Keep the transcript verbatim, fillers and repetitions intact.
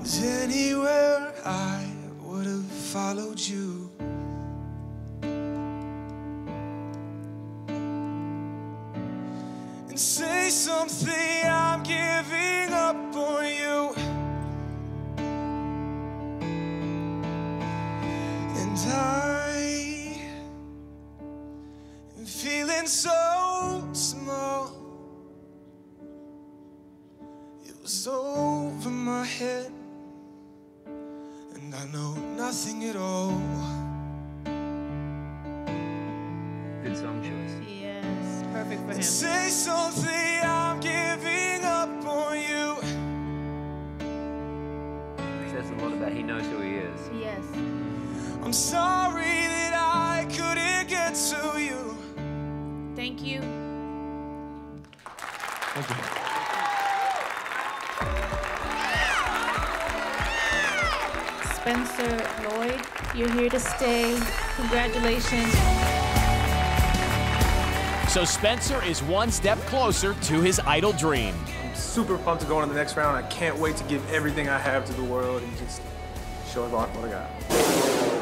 'Cause anywhere I would have followed you. And say something, I'm giving up on you. And I am feeling so small. It was over my head, and I know nothing at all. Good song choice. Yes, perfect for him. Say something, I'm giving up on you. Says a lot about he knows who he is. Yes. I'm sorry that I couldn't get to you. Thank you. Thank you. Spencer, Lloyd, you're here to stay. Congratulations. So Spencer is one step closer to his idol dream. I'm super pumped to go into the next round. I can't wait to give everything I have to the world and just show everyone what I got.